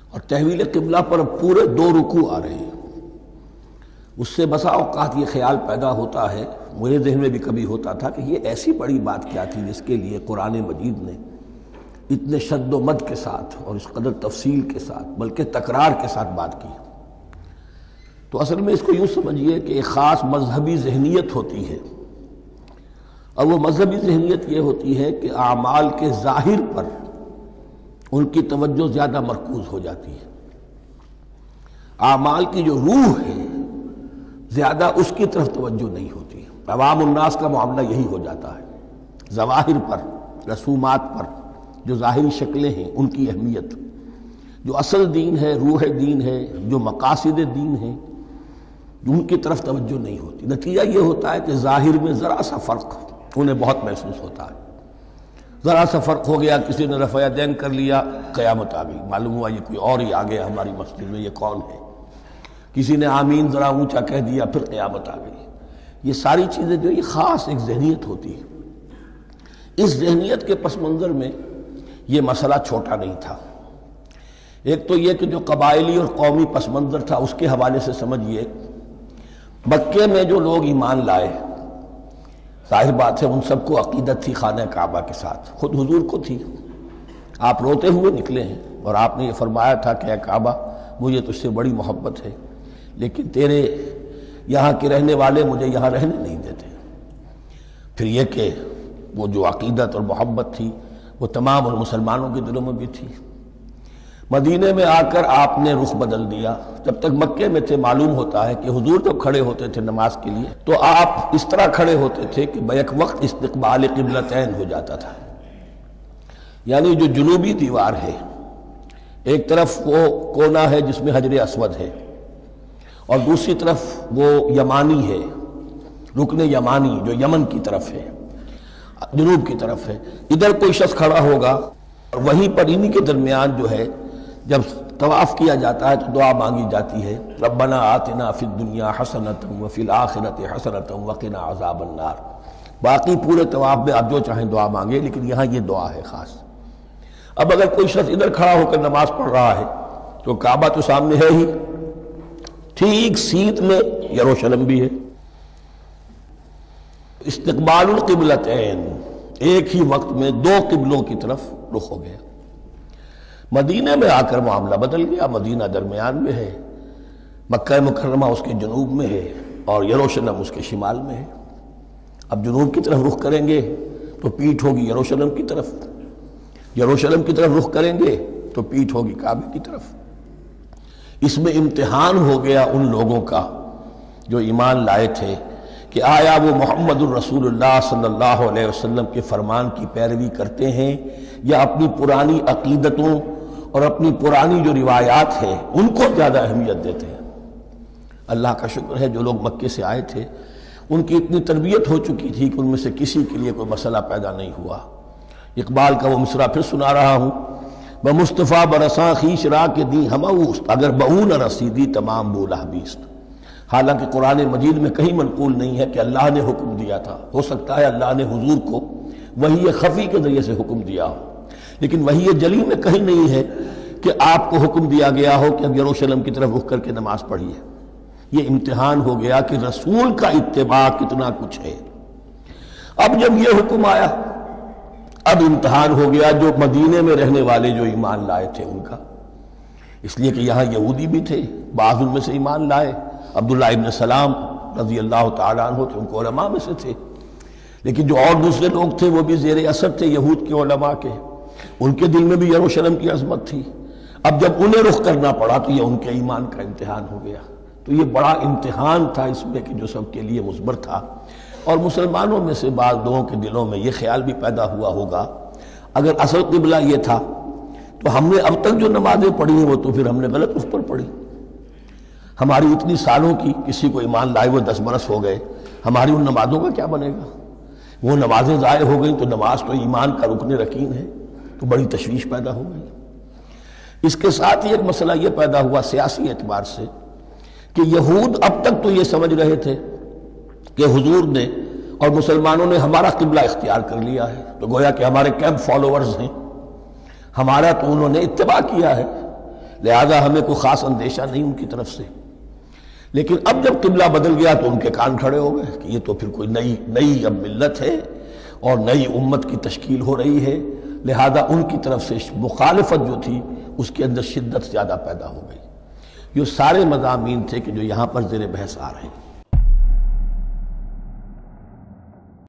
اور تحویل قبلہ پر پورے 2 رکوع آ رہے ہیں۔ اس سے بسا اوقات یہ خیال پیدا ہوتا ہے، میرے ذہن میں بھی کبھی ہوتا تھا کہ یہ ایسی بڑی بات کیا تھی جس کے لیے قرآن مجید نے اتنے شد و مد کے ساتھ اور اس قدر تفصیل کے ساتھ بلکہ تکرار کے ساتھ بات کی۔ تو اصل میں اس کو یوں سمجھیے کہ ایک خاص مذہبی ذہنیت ہوتی ہے، اور وہ مذہبی ذہنیت یہ ہوتی ہے کہ اعمال کے ظاہر پر ان کی توجہ زیادہ مرکوز ہو جاتی ہے، اعمال کی جو روح ہے زیادہ اس کی طرف توجہ نہیں ہوتی۔ عوام الناس کا معاملہ یہی ہو جاتا ہے، ظواہر پر، رسومات پر، جو ظاہری شکلیں ہیں ان کی اہمیت، جو اصل دین ہے، روح دین ہے، جو مقاصد دین ہیں، ان کی طرف توجہ نہیں ہوتی۔ نتیجہ یہ ہوتا ہے کہ ظاہر میں ذرا سا فرق انہیں بہت محسوس ہوتا ہے، ذرا سا فرق ہو گیا، کسی نے رفع دین کر لیا، قیامت آ گئی، معلوم ہوا یہ کوئی اور ہی آ گیا ہماری مسجد میں، یہ کون ہے؟ کسی نے آمین ذرا اونچا کہہ دیا، پھر قیامت آ گئی۔ یہ ساری چیزیں جو یہ خاص ایک ذہنیت ہوتی ہے، اس ذہنیت کے پس منظر میں یہ مسئلہ چھوٹا نہیں تھا۔ ایک تو یہ کہ جو قبائلی اور قومی پس منظر تھا اس کے حوالے سے سمجھیے، مکے میں جو لوگ ایمان لائے، ظاہر بات ہے ان سب کو عقیدت تھی خانہ کعبہ کے ساتھ، خود حضور کو تھی۔ آپ روتے ہوئے نکلے ہیں اور آپ نے یہ فرمایا تھا کہ اے کعبہ مجھے تجھ سے بڑی محبت ہے، لیکن تیرے یہاں کے رہنے والے مجھے یہاں رہنے نہیں دیتے۔ پھر یہ کہ وہ جو عقیدت اور محبت تھی وہ تمام مسلمانوں کے دلوں میں بھی تھی۔ مدینے میں آ کر آپ نے رخ بدل دیا۔ جب تک مکے میں تھے معلوم ہوتا ہے کہ حضور جب کھڑے ہوتے تھے نماز کے لیے تو آپ اس طرح کھڑے ہوتے تھے کہ بیک وقت استقبال قبلتین ہو جاتا تھا، یعنی جو جنوبی دیوار ہے، ایک طرف وہ کونا ہے جس میں حجر اسود ہے، اور دوسری طرف وہ یمانی ہے، رکن یمانی جو یمن کی طرف ہے، جنوب کی طرف ہے۔ ادھر کوئی شخص کھڑا ہوگا اور وہیں پر انہی کے درمیان جو ہے جب طواف کیا جاتا ہے تو دعا مانگی جاتی ہے، ربنا آتنا فی الدنیا حسنۃ وفی الآخرۃ حسنۃ وقنا عذاب النار۔ باقی پورے طواف میں آپ جو چاہیں دعا مانگے، لیکن یہاں یہ دعا ہے خاص۔ اب اگر کوئی شخص ادھر کھڑا ہو کر نماز پڑھ رہا ہے تو کعبہ تو سامنے ہے ہی، ٹھیک سیت میں یروشلم بھی ہے۔ استقبال القبلتین، ایک ہی وقت میں 2 قبلوں کی طرف رخ ہو گیا۔ مدینہ میں آ کر معاملہ بدل گیا، مدینہ درمیان میں ہے، مکہ مکرمہ اس کے جنوب میں ہے اور یروشلم اس کے شمال میں ہے۔ اب جنوب کی طرف رخ کریں گے تو پیٹھ ہوگی یروشلم کی طرف، یروشلم کی طرف رخ کریں گے تو پیٹھ ہوگی کعبے کی طرف۔ اس میں امتحان ہو گیا ان لوگوں کا جو ایمان لائے تھے کہ آیا وہ محمد الرسول اللہ صلی اللہ علیہ وسلم کے فرمان کی پیروی کرتے ہیں یا اپنی پرانی عقیدتوں اور اپنی پرانی جو روایات ہیں ان کو زیادہ اہمیت دیتے ہیں۔ اللہ کا شکر ہے جو لوگ مکے سے آئے تھے ان کی اتنی تربیت ہو چکی تھی کہ ان میں سے کسی کے لیے کوئی مسئلہ پیدا نہیں ہوا۔ اقبال کا وہ مصرع پھر سنا رہا ہوں، بمصطفیٰ برساں خیش را کے دی ہماوست، اگر بہو نہ رسیدی تمام بولا بیست۔ حالانکہ قرآن مجید میں کہیں منقول نہیں ہے کہ اللہ نے حکم دیا تھا، ہو سکتا ہے اللہ نے حضور کو وحی خفی کے ذریعے سے حکم دیا ہو، لیکن وحی جلی میں کہیں نہیں ہے کہ آپ کو حکم دیا گیا ہو کہ اب یروشلم کی طرف رخ کر کے نماز پڑھیے۔ یہ امتحان ہو گیا کہ رسول کا اتباع کتنا کچھ ہے۔ اب جب یہ حکم آیا اب امتحان ہو گیا جو مدینے میں رہنے والے جو ایمان لائے تھے ان کا، اس لیے کہ یہاں یہودی بھی تھے، بعض ان میں سے ایمان لائے، عبداللہ ابن سلام رضی اللہ تعالیٰ عنہ تھے، ان کو علماء میں سے تھے، لیکن جو اور دوسرے لوگ تھے وہ بھی زیر اثر تھے یہود کے علماء کے، ان کے دل میں بھی یروشلم کی عظمت تھی۔ اب جب انہیں رخ کرنا پڑا تو یہ ان کے ایمان کا امتحان ہو گیا۔ تو یہ بڑا امتحان تھا اس میں کہ جو سب کے لیے مثبت تھا، اور مسلمانوں میں سے بعض لوگوں کے دلوں میں یہ خیال بھی پیدا ہوا ہوگا اگر اصل قبلہ یہ تھا تو ہم نے اب تک جو نمازیں پڑھی ہیں وہ تو پھر ہم نے غلط اس پر پڑھی، ہماری اتنی سالوں کی، کسی کو ایمان لائے وہ 10 برس ہو گئے، ہماری ان نمازوں کا کیا بنے گا؟ وہ نمازیں ضائع ہو گئیں تو نماز تو ایمان کا رکن رکین ہے، تو بڑی تشویش پیدا ہو گئی۔ اس کے ساتھ ہی ایک مسئلہ یہ پیدا ہوا سیاسی اعتبار سے کہ یہود اب تک تو یہ سمجھ رہے تھے کہ حضور نے اور مسلمانوں نے ہمارا قبلہ اختیار کر لیا ہے، تو گویا کہ ہمارے کیمپ فالوورز ہیں، ہمارا تو انہوں نے اتباع کیا ہے، لہذا ہمیں کوئی خاص اندیشہ نہیں ان کی طرف سے۔ لیکن اب جب قبلہ بدل گیا تو ان کے کان کھڑے ہو گئے کہ یہ تو پھر کوئی نئی اب ملت ہے اور نئی امت کی تشکیل ہو رہی ہے، لہذا ان کی طرف سے مخالفت جو تھی اس کے اندر شدت زیادہ پیدا ہو گئی۔ یہ سارے مضامین تھے کہ جو یہاں پر زیر بحث آ رہے ہیں۔